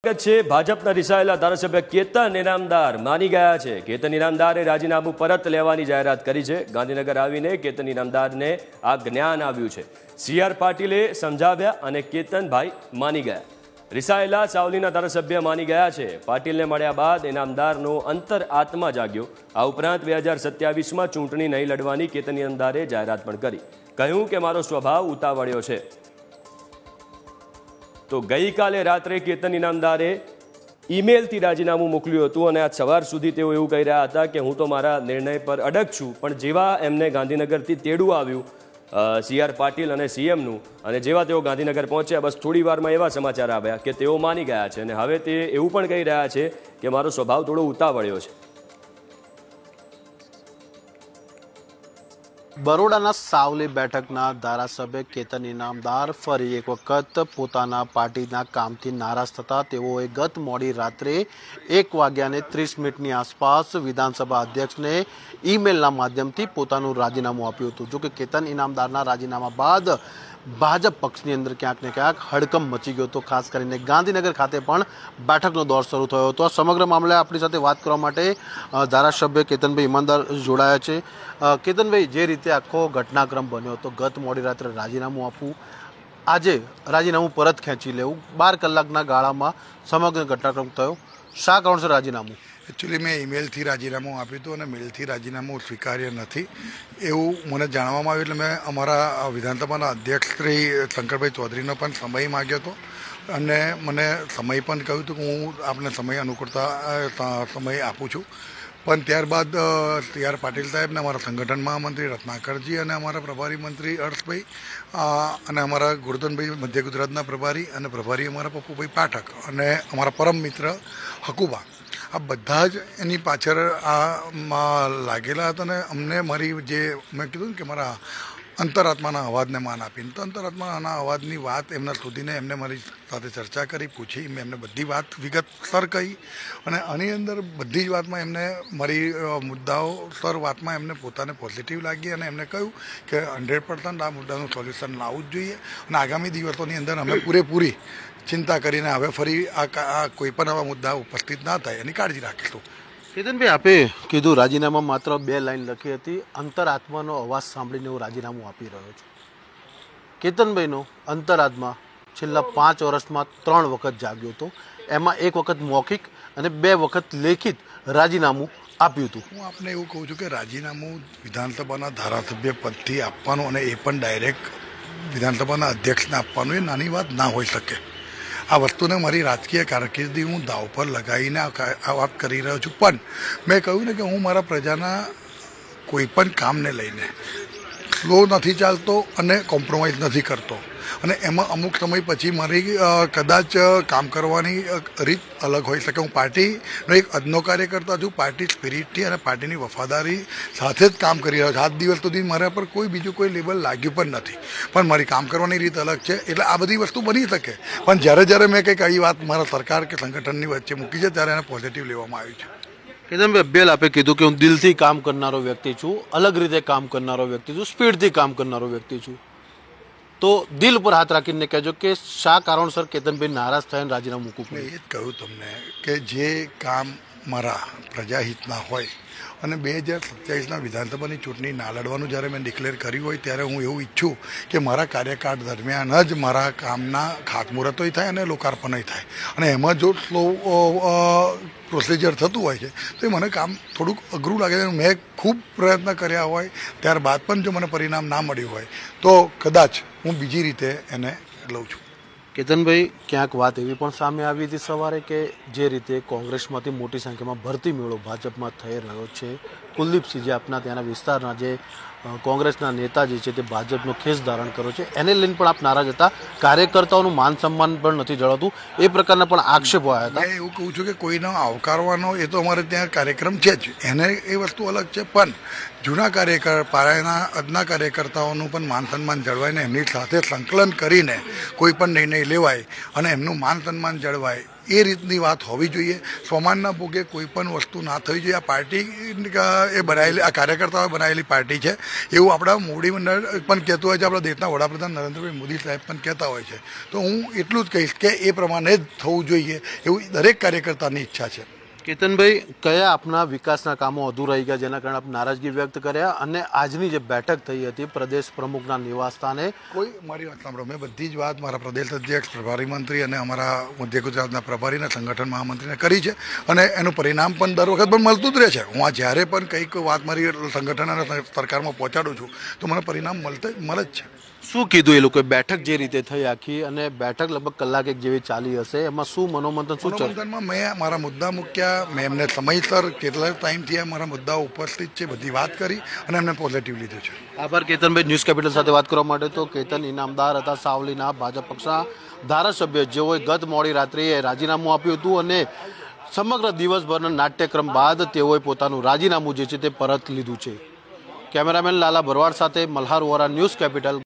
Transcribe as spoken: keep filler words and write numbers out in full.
છે ભાજપના રિસાયેલા ધારાસભ્ય કેતન ઇનામદાર માની ગયા છે. કેતન ઇનામદારે રાજીનામું પરત લેવાની જાહેરાત કરી છે. ગાંધીનગર આવીને કેતન ઇનામદારને આ જ્ઞાન આવ્યું છે. સી આર પાટીલે સમજાવ્યા અને કેતનભાઈ માની ગયા. રિસાયેલા સાવલીના ધારાસભ્ય માની ગયા છે. પાટીલને મળ્યા બાદ ઇનામદારનો અંતર આત્મા જાગ્યો. આ ઉપરાંત બે હજાર સત્યાવીસમાં ચૂંટણી નહીં લડવાની કેતન ઇનામદારે જાહેરાત પણ કરી. કહ્યું કે મારો સ્વભાવ ઉતાવળ્યો છે. તો ગઈકાલે રાત્રે કેતન ઇનામદારે ઈમેલથી રાજીનામું મોકલ્યું હતું અને આજ સવાર સુધી તેઓ એવું કહી રહ્યા હતા કે હું તો મારા નિર્ણય પર અડગ છું. પણ જેવા એમને ગાંધીનગરથી તેડું આવ્યું સી આર પાટીલ અને સીએમનું અને જેવા તેઓ ગાંધીનગર પહોંચ્યા બસ થોડી વારમાં એવા સમાચાર આવ્યા કે તેઓ માની ગયા છે અને હવે તે એવું પણ કહી રહ્યા છે કે મારો સ્વભાવ થોડો ઉતાવળ્યો છે. બરોડાના સાવલી બેઠકના ધારાસભ્ય કેતન ઇનામદાર ફરી એક વખત પોતાના પાર્ટીના કામથી નારાજ થતા તેઓએ ગત મોડી રાત્રે એક વાગ્યાને ત્રીસ મિનિટની આસપાસ વિધાનસભા અધ્યક્ષને ઈમેલના માધ્યમથી પોતાનું રાજીનામું આપ્યું હતું. જો કે કેતન ઇનામદારના રાજીનામા બાદ ભાજપ પક્ષની અંદર ક્યાંક ને ક્યાંક હડકંપ મચી ગયો હતો. ખાસ કરીને ગાંધીનગર ખાતે પણ બેઠકનો દોર શરૂ થયો હતો. આ સમગ્ર મામલે આપણી સાથે વાત કરવા માટે ધારાસભ્ય કેતનભાઈ ઇનામદાર જોડાયા છે. કેતનભાઈ, જે રીતે આખો ઘટનાક્રમ બન્યો હતો, ગત મોડી રાત્રે રાજીનામું આપવું, આજે રાજીનામું પરત ખેંચી લેવું, બાર કલાકના ગાળામાં સમગ્ર ઘટનાક્રમ થયો, શા કારણસર રાજીનામું? એકચ્યુઅલી મેં ઈમેલથી રાજીનામું આપ્યું હતું અને મેલથી રાજીનામું સ્વીકાર્ય નથી એવું મને જાણવામાં આવ્યું. એટલે મેં અમારા વિધાનસભાના અધ્યક્ષ શ્રી શંકરભાઈ ચૌધરીનો પણ સમય માગ્યો હતો અને મને સમય પણ કહ્યું હતું કે હું આપને સમય અનુકૂળતા સમય આપું છું. પણ ત્યારબાદ સી આર પાટીલ સાહેબને અમારા સંગઠન મહામંત્રી રત્નાકરજી અને અમારા પ્રભારી મંત્રી હર્ષભાઈ અને અમારા ગોરધનભાઈ મધ્ય ગુજરાતના પ્રભારી અને પ્રભારી અમારા પપ્પુભાઈ પાઠક અને અમારા પરમ મિત્ર હકુબા, આ બધા જ એની પાછળ આમાં લાગેલા હતા. અને અમને મારી જે મેં કીધું ને કે મારા અંતરાત્માના અવાજને માન આપીને, તો અંતરાત્માના અવાજની વાત એમના સુધીને એમને મારી સાથે ચર્ચા કરી, પૂછી, મેં એમને બધી વાત વિગતસર કહી અને આની અંદર બધી જ વાતમાં એમને મારી મુદ્દાઓ સર વાતમાં એમને પોતાને પોઝિટિવ લાગી અને એમને કહ્યું કે હંડ્રેડ પર્સન્ટ આ મુદ્દાનું સોલ્યુશન લાવવું જ જોઈએ અને આગામી દિવસોની અંદર અમે પૂરેપૂરી ચિંતા કરીને હવે ફરી આ કોઈ પણ આવા મુદ્દા ઉપસ્થિત ના થાય એની કાળજી રાખીશું. કેતનભાઈ, આપે કીધું રાજીનામા માત્ર બે લાઈન લખી હતી, અંતરાત્માનો અવાજ સાંભળીને હું રાજીનામું આપી રહ્યો છું. કેતનભાઈનો અંતરાત્મા છેલ્લા પાંચ વર્ષમાં ત્રણ વખત જાગ્યો હતો. એમાં એક વખત મૌખિક અને બે વખત લેખિત રાજીનામું આપ્યું હતું. હું આપને એવું કહું છું કે રાજીનામું વિધાનસભાના ધારાસભ્ય પદથી આપવાનું અને એ પણ ડાયરેક્ટ વિધાનસભાના અધ્યક્ષને આપવાનું એ નાની વાત ના હોઈ શકે. આ વસ્તુને મારી રાજકીય કારકિર્દી હું દાવ પર લગાવીને આ વાત કરી રહ્યો છું. પણ મેં કહ્યું ને કે હું મારા પ્રજાના કોઈ પણ કામને લઈને સ્લો નથી ચાલતો અને કોમ્પ્રોમાઇઝ નથી કરતો અને એમાં અમુક સમય પછી મારી કદાચ કામ કરવાની રીત અલગ હોઈ શકે. હું પાર્ટીનો એક અદનો કાર્યકર્તા છું. પાર્ટી સ્પિરિટથી અને પાર્ટીની વફાદારી સાથે જ કામ કરી રહ્યો છું. આજ દિવસ સુધી મારા પર કોઈ બીજું કોઈ લેબલ લાગ્યું પણ નથી. પણ મારી કામ કરવાની રીત અલગ છે. એટલે આ બધી વસ્તુ બની શકે. પણ જ્યારે જ્યારે મેં કંઈક આવી વાત મારા સરકાર કે સંગઠનની વચ્ચે મૂકી છે ત્યારે એને પોઝિટિવ લેવામાં આવી છે. કેતનભાઈ, અબ્બેલ આપે કીધું કે હું દિલથી કામ કરનારો વ્યક્તિ છું, અલગ રીતે કામ કરનારો વ્યક્તિ છું, સ્પીડથી કામ કરનારો વ્યક્તિ છું. તો દિલ પર હાથ રાખીને કહેજો કે શા કારણસર કેતનભાઈ નારાજ થઈને રાજીનામું મૂકવું? મેં એ જ કહ્યું તમને કે જે કામ મારા પ્રજાહિતના હોય અને બે હજાર સત્યાવીસના વિધાનસભાની ચૂંટણી ના લડવાનું જ્યારે મેં ડિક્લેર કર્યું હોય ત્યારે હું એવું ઈચ્છું કે મારા કાર્યકાળ દરમિયાન જ મારા કામના ખાતમુહૂર્તોય થાય અને લોકાર્પણય થાય. અને એમાં જો સ્લો પ્રોસિજર થતું હોય છે તો એ મને કામ થોડુંક અઘરું લાગે છે. મેં ખૂબ પ્રયત્ન કર્યા હોય ત્યારબાદ પણ જો મને પરિણામ ના મળ્યું હોય તો કદાચ હું બીજી રીતે એને લઉં છું. કેતનભાઈ, ક્યાંક વાત એવી પણ સામે આવી હતી સવારે કે જે રીતે કોંગ્રેસમાંથી મોટી સંખ્યામાં ભરતી મેળો ભાજપમાં થઈ રહ્યો છે. કુલદીપસિંહ, જે આપના ત્યાંના વિસ્તારના જે કોંગ્રેસના નેતા જે છે તે ભાજપનો ખેસ ધારણ કર્યો છે, એને લઈને પણ આપ નારાજ હતા. કાર્યકર્તાઓનું માન સન્માન પણ નથી જળવાતું, એ પ્રકારના પણ આક્ષેપો આવ્યા હતા. મેં એવું કહું છું કે કોઈનો આવકારવાનો એ તો અમારે ત્યાં કાર્યક્રમ છે જ, એને એ વસ્તુ અલગ છે. પણ જૂના કાર્યકર પાયાના અદના કાર્યકર્તાઓનું પણ માન સન્માન જળવાય ને એમની સાથે સંકલન કરીને કોઈ પણ નિર્ણય લેવાય અને એમનું માન સન્માન જળવાય એ રીતની વાત હોવી જોઈએ. સ્વમાનના ભોગે કોઈ પણ વસ્તુ ના થવી જોઈએ. આ પાર્ટી એ બનાવેલી આ કાર્યકર્તાઓએ બનાવેલી પાર્ટી છે એવું આપણા મોવડી મંડળ પણ કહેતું હોય છે, આપણા દેશના વડાપ્રધાન નરેન્દ્રભાઈ મોદી સાહેબ પણ કહેતા હોય છે. તો હું એટલું જ કહીશ કે એ પ્રમાણે જ થવું જોઈએ એવું દરેક કાર્યકર્તાની ઈચ્છા છે. કેતનભાઈ, કયા આપના વિકાસના કામો અધૂરા રહી ગયા જેના કારણે આપ નારાજગી વ્યક્ત કર્યા, અને આજની જે બેઠક થઈ હતી પ્રદેશ પ્રમુખના નિવાસ સ્થાને? કોઈ મારી વાત સાંભળો, મેં બધી જ વાત મારા પ્રદેશ અધ્યક્ષ, પ્રભારી મંત્રી અને અમારા મધ્ય ગુજરાતના પ્રભારીના સંગઠન મહામંત્રીને કરી છે, અને એનું પરિણામ પણ દર વખત પણ મળતું જ રહે છે. હું આ જ્યારે પણ કંઈક વાત મારી સંગઠન અને સરકારમાં પહોંચાડું છું તો મને પરિણામ મળતે મળે જ છે. શું કીધું એ લોકોએ? બેઠક જે રીતે થઈ આખી, અને બેઠક લગભગ કલાક એક જેવી ચાલી હશે, એમાં શું મનોમંથન શું ચાલ્યું? મનોમંથનમાં મેં મારા મુદ્દા મૂક્યા, મેં એમને સમયસર કેટલા ટાઈમથી મારા મુદ્દાઓ ઉપસ્થિત છે બધી વાત કરી અને એમને પોઝિટિવ લીધું છે. આભાર કેતનભાઈ. ન્યૂઝ કેપિટલ સાથે વાત કરવા માટે તો કેતન ઇનામદાર હતા, સાવલીના ભાજપ પક્ષના ધારાસભ્ય, જેઓએ ગત મોડી રાત્રે રાજીનામું આપ્યું હતું, અને સમગ્ર દિવસભરના નાટ્યક્રમ બાદ તેઓએ પોતાનું રાજીનામું જે છે તે પરત લીધું છે. કેમેરામેન લાલા ભરવાડ સાથે મલ્હાર વોરા, ન્યૂઝ કેપિટલ.